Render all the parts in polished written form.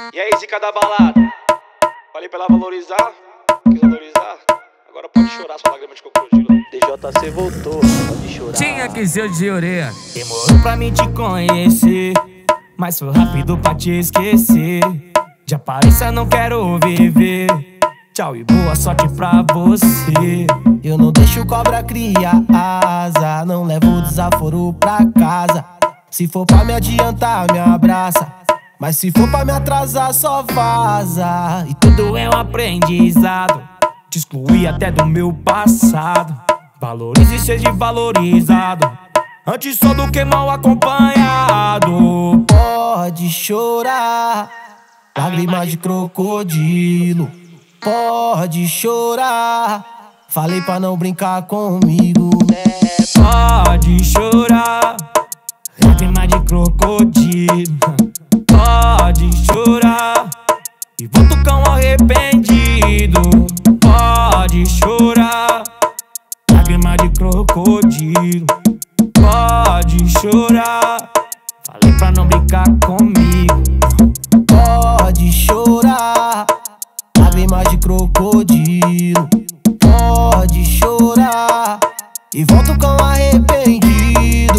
E aí, zica da balada? Falei pra ela valorizar, quis valorizar. Agora pode chorar sua lágrima de crocodilo. DJC voltou, pode chorar. Tinha que ser de orelha. Demorou pra mim te conhecer, mas foi rápido pra te esquecer. De aparência não quero viver. Tchau e boa sorte pra você. Eu não deixo cobra criar asa, não levo desaforo pra casa. Se for pra me adiantar, me abraça, mas se for pra me atrasar, só vaza. E tudo é um aprendizado, te excluí até do meu passado. Valorize e seja valorizado, antes só do que mal acompanhado. Pode chorar, lágrimas de crocodilo. Pode chorar, falei pra não brincar comigo, né? Pode chorar, lágrimas de crocodilo. Pode chorar e volta o cão arrependido. Pode chorar, lágrimas de crocodilo. Pode chorar, falei pra não brincar comigo. Pode chorar, lágrimas de crocodilo. Pode chorar e volta o cão arrependido.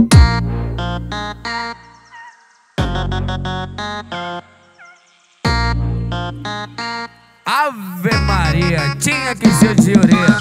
Ave Maria, tinha que ser de orelha.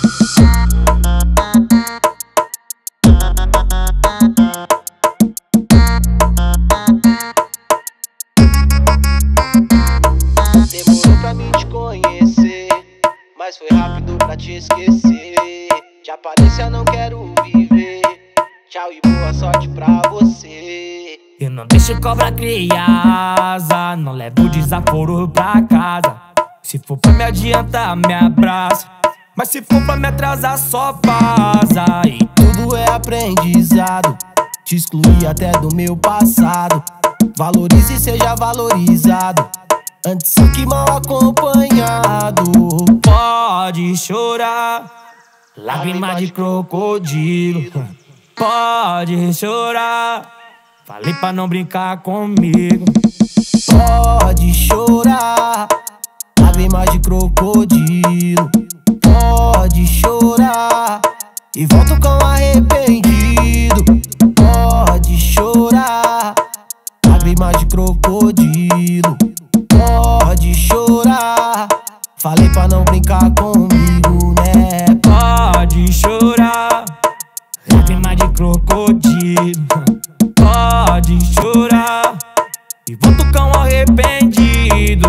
Demorou pra mim te conhecer, mas foi rápido pra te esquecer. De aparência não quero viver. Tchau e boa sorte pra você. Eu não deixo cobra criar asa, não levo desaforo pra casa. Se for pra me adiantar, me abraça, mas se for pra me atrasar, só vaza. E tudo é aprendizado, te excluí até do meu passado. Valorize e seja valorizado, antes só que mal acompanhado. Pode chorar, lágrimas de crocodilo. Pode chorar, falei pra não brincar comigo. Pode chorar, lágrimas de crocodilo. Pode chorar e volta o cão arrependido. Pode chorar, lágrimas de crocodilo. Pode chorar, falei pra não brincar comigo, né? Pode chorar, lágrimas de crocodilo. Pode chorar e volta o cão arrependido.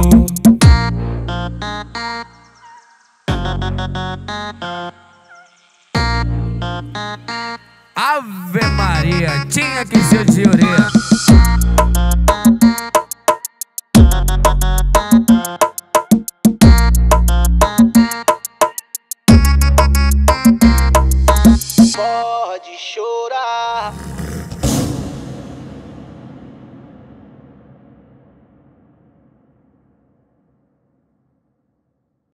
Ave Maria, tinha que ser de orelha.